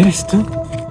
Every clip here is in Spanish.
eres tú?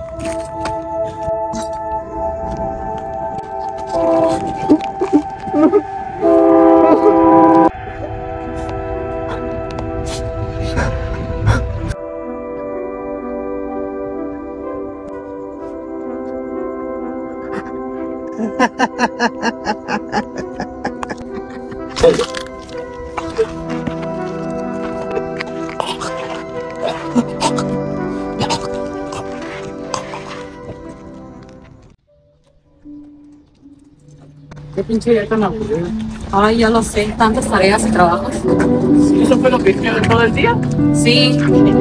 Qué pinche día tan aburrido. Ay, ya lo sé, tantas tareas y trabajos. ¿Eso fue lo que hicieron todo el día? Sí.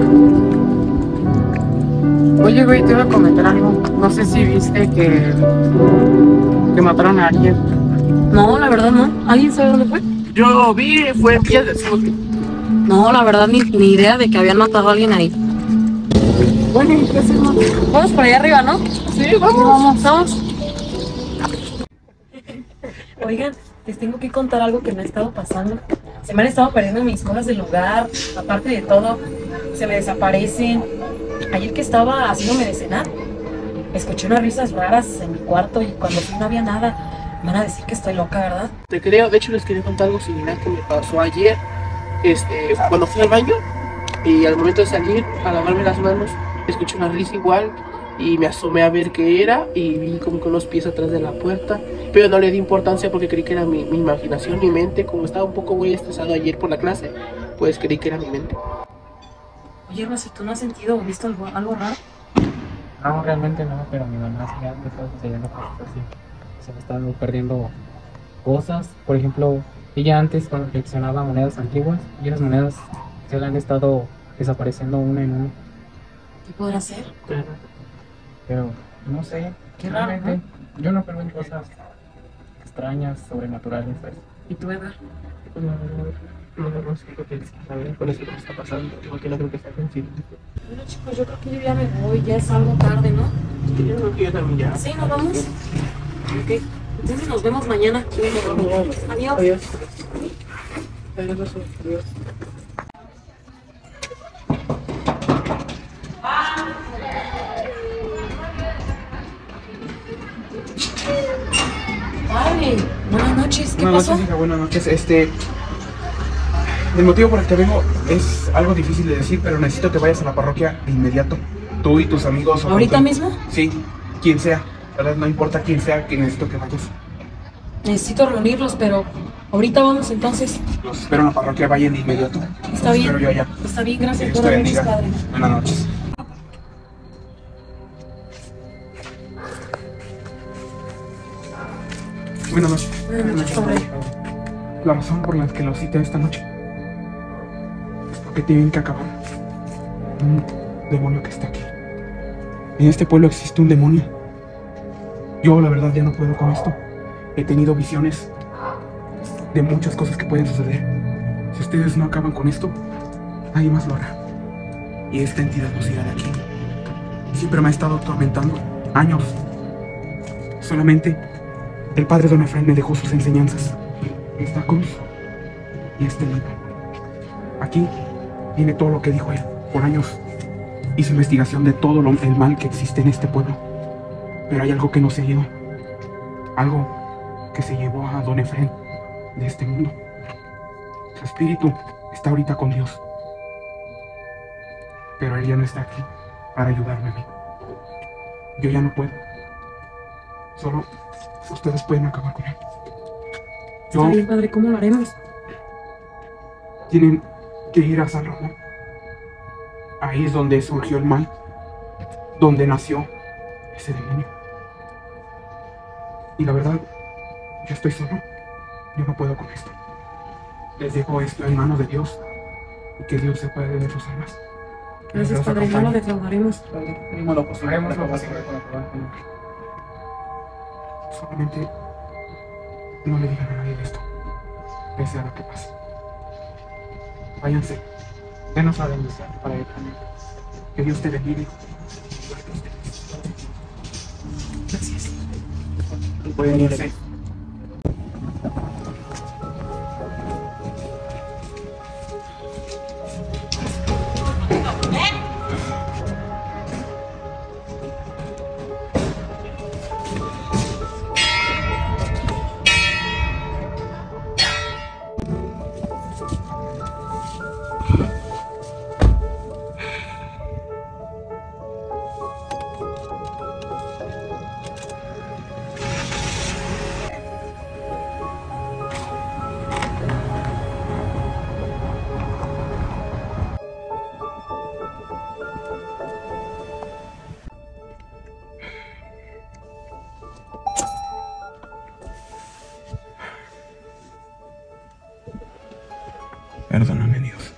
Oye, güey, te iba a comentar algo. No sé si viste que mataron a alguien. No, la verdad no. ¿Alguien sabe dónde fue? Yo vi, fue en Villas del Sur. No, la verdad ni idea de que habían matado a alguien ahí. Bueno, ¿qué hacemos? Vamos por allá arriba, ¿no? Sí, vamos. Vamos. Oigan, les tengo que contar algo que me ha estado pasando. Se me han estado perdiendo mis cosas del lugar. Aparte de todo, se me desaparecen. Ayer que estaba haciéndome de cenar, escuché unas risas raras en mi cuarto y cuando fui no había nada. Van a decir que estoy loca, ¿verdad? Te creo, de hecho les quería contar algo similar que me pasó ayer. Cuando fui al baño y al momento de salir a lavarme las manos, escuché una risa igual y me asomé a ver qué era y vi como que unos pies atrás de la puerta, pero no le di importancia porque creí que era mi imaginación, mi mente. Como estaba un poco muy estresado ayer por la clase, pues creí que era mi mente. Oye, Rosy, ¿tú no has sentido o visto algo raro? No, realmente no, pero mi mamá sí me ha estado sucediendo cosas así. Se me están perdiendo cosas. Por ejemplo, ella antes cuando coleccionaba monedas antiguas y las monedas se le han estado desapareciendo una en una. ¿Qué podrá ser? Pero no sé, Qué raro, realmente yo no creo en cosas extrañas, sobrenaturales. ¿Sabes? ¿Y tú, Edgar? No sé lo que saber con eso que está pasando, porque no creo que sea coincidencia. Bueno, chicos, yo creo que yo ya me voy, ya es algo tarde, ¿no? Yo creo que yo también ya. Sí, nos vamos. Ok, entonces nos vemos mañana. Adiós. Adiós. Adiós. Adiós. Vale, buenas noches, ¿qué Buenas pasó? noches, hija, buenas noches. El motivo por el que vengo es algo difícil de decir, pero necesito que vayas a la parroquia de inmediato. Tú y tus amigos. ¿Ahorita mismo? Sí, quien sea. La verdad, no importa quién sea, que necesito que vayas. Necesito reunirlos, pero ahorita vamos entonces. Los espero en la parroquia, vayan de inmediato. Está Los bien. espero yo allá. Está bien, gracias. Dios te Buenas noches, bendiga. padre. Buenas noches. Buenas noches. Buenas noches, padre. La razón por la que lo cité esta noche es porque tienen que acabar un demonio que está aquí. En este pueblo existe un demonio. Yo, la verdad, ya no puedo con esto. He tenido visiones de muchas cosas que pueden suceder. Si ustedes no acaban con esto, nadie más lo hará. Y esta entidad nos irá de aquí. Siempre me ha estado atormentando años. Solamente el padre Don Efraín me dejó sus enseñanzas. Esta cruz y este libro. Aquí viene todo lo que dijo él. Por años hice investigación de todo el mal que existe en este pueblo. Pero hay algo que no se ha ido. Algo que se llevó a Don Efraín de este mundo. Su espíritu está ahorita con Dios. Pero él ya no está aquí para ayudarme a mí. Yo ya no puedo. Solo ustedes pueden acabar con él. Está bien, padre, ¿cómo lo haremos? Tienen que ir a San Ramón. Ahí es donde surgió el mal, donde nació ese demonio. Y la verdad, yo estoy solo. Yo no puedo con esto. Les dejo esto en manos de Dios y que Dios se puede de sus almas. Gracias, padre, no lo defraudaremos. Haremos lo posible. Haremos lo posible para acabar con él. Solamente no le digan a nadie de esto, pese a lo que pase. Váyanse. Denos la bendición para ir también. Que Dios te bendiga. Gracias. Pueden irse. Perdóname, Dios.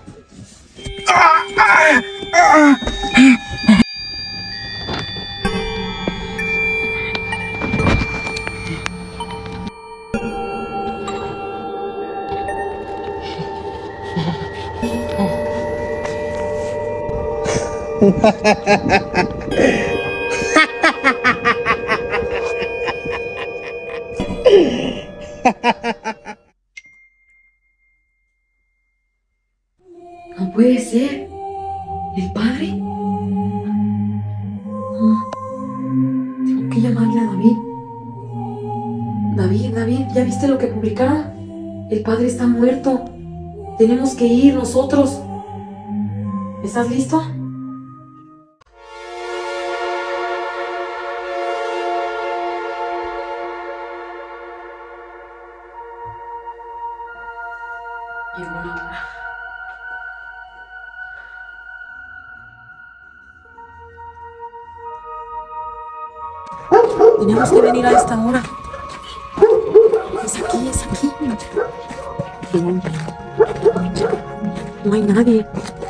No puede ser. ¿El padre? No. Tengo que llamarle a David. David, ¿ya viste lo que publicaron? El padre está muerto. Tenemos que ir nosotros. ¿Estás listo? Llegó la hora. Tenemos que venir a esta hora. Es aquí. No hay nadie.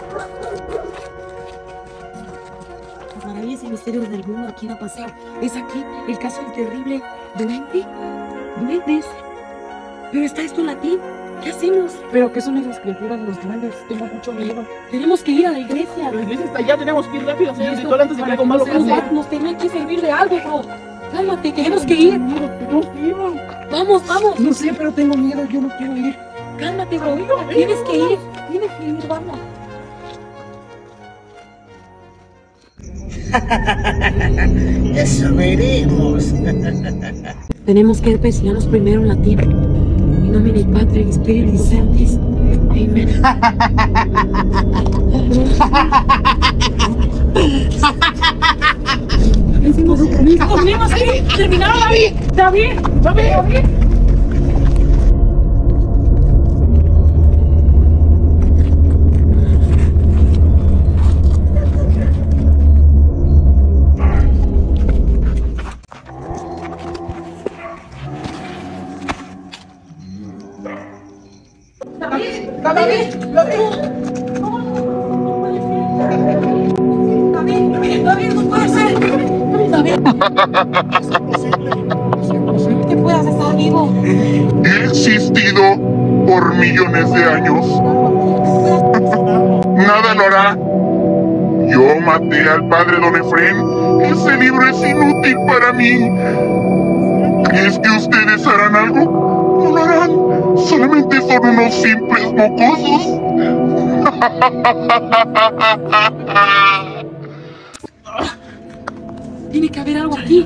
Las maravillas y misterios del mundo aquí en paseo. Es aquí el caso del terrible duendes. Pero está esto en latín. ¿Qué hacemos? ¿Pero qué son esas criaturas, los duendes? Tengo mucho miedo. Tenemos que ir a la iglesia. La iglesia está allá, tenemos que ir rápido a hacer el ritual antes de que algo malo pase. Nos tenía que servir de algo, bro. Cálmate, tenemos que ir. Tenemos que ir, bro. Vamos. No sé, pero tengo miedo, yo no quiero ir. Cálmate, bro. Tienes que ir, vamos. Eso veremos. Tenemos que presionarnos primero en latín. In nomine Patri et Spiritus Sanctis. Amén. ¡Corrimos ahí! ¡Terminaron, David! David, no puede ser. David. ¿Qué puedas estar vivo? He existido por millones de años. Nada lo hará. Yo maté al padre Don Efrén. Ese libro es inútil para mí. ¿Crees que ustedes harán algo? No lo harán. Solamente son unos simples mocosos. Tiene que haber algo aquí.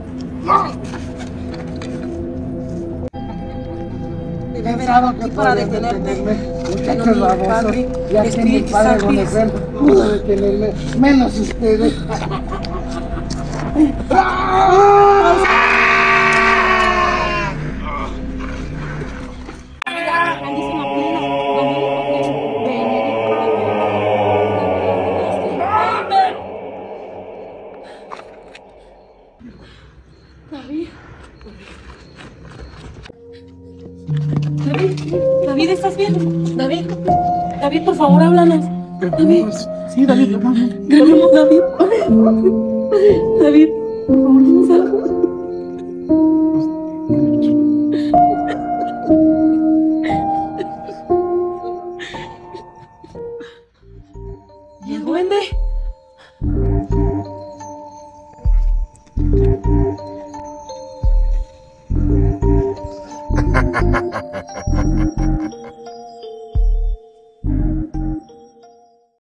Debe haber algo aquí para detenerme. Muchachos babosos, ya que mi padre Don Efrén pudo detenerme, menos ustedes. David, ¿estás bien? David, por favor, háblanos. David. Sí, David, vamos. David. David, por favor, dinos algo. ¿Y el duende?